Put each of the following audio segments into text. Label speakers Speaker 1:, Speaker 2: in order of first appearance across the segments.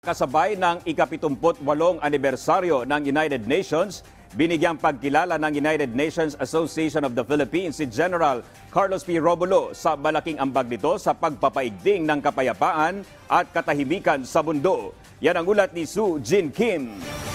Speaker 1: Kasabay ng ika-78 anibersaryo ng United Nations, binigyang pagkilala ng United Nations Association of the Philippines si General Carlos P. Romulo sa malaking ambag nito sa pagpapaigting ng kapayapaan at katahimikan sa mundo. Yan ang ulat ni Soo Jin Kim.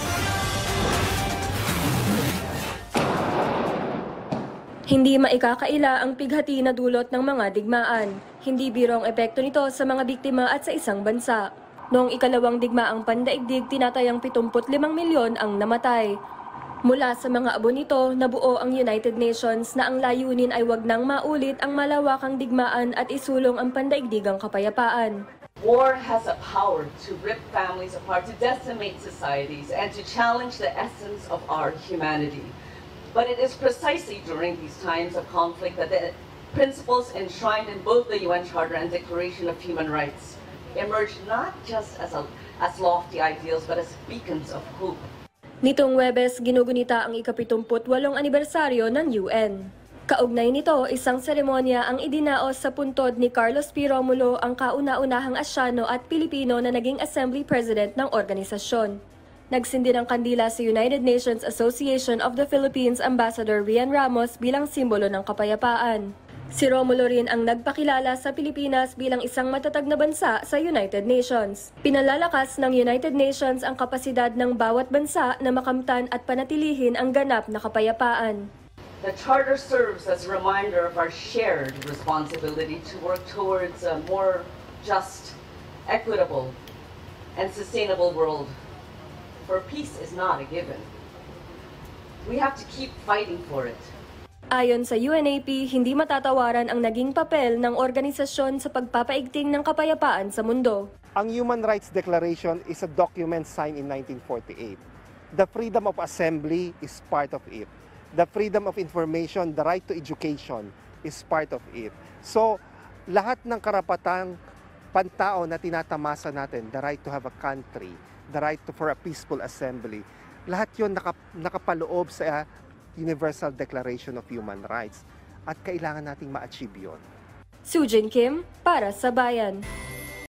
Speaker 2: Hindi maikakaila ang pighati na dulot ng mga digmaan. Hindi biro ang epekto nito sa mga biktima at sa isang bansa. Noong ikalawang digmaang pandaigdig, tinatayang 75 milyon ang namatay. Mula sa mga abo nito, nabuo ang United Nations na ang layunin ay wag nang maulit ang malawakang digmaan at isulong ang pandaigdigang kapayapaan.
Speaker 3: War has a power to rip families apart, to decimate societies, and to challenge the essence of our humanity. But it is precisely during these times of conflict that the principles enshrined in both the UN Charter and Declaration of Human Rights emerge not just as lofty ideals, but as beacons of hope.
Speaker 2: Nitong Huwebes, ginugunita ang ika-78 anibersaryo ng UN. Kaugnay nito, isang seremonya ang idinaos sa puntod ni Carlos P. Romulo, ang kauna-unahang Asyano at Pilipino na naging Assembly President ng organisasyon. Nagsindi ng kandila sa United Nations Association of the Philippines Ambassador Rian Ramos bilang simbolo ng kapayapaan. Si Romulo rin ang nagpakilala sa Pilipinas bilang isang matatag na bansa sa United Nations. Pinalalakas ng United Nations ang kapasidad ng bawat bansa na makamtan at panatilihin ang ganap na kapayapaan.
Speaker 3: The Charter serves as a reminder of our shared responsibility to work towards a more just, equitable, and sustainable world. For peace is not a given. We have to keep fighting for it.
Speaker 2: Ayon sa UNAP, hindi matatawaran ang naging papel ng organisasyon sa pagpapaigting ng kapayapaan sa mundo.
Speaker 4: Ang Human Rights Declaration is a document signed in 1948. The freedom of assembly is part of it. The freedom of information, the right to education is part of it. So, lahat ng karapatang pantao na tinatamasa natin, the right to have a country, the right for a peaceful assembly, lahat yun nakapaloob sa Universal Declaration of Human Rights at kailangan nating ma-achieve yun.
Speaker 2: Soo Jin Kim, para sa Bayan.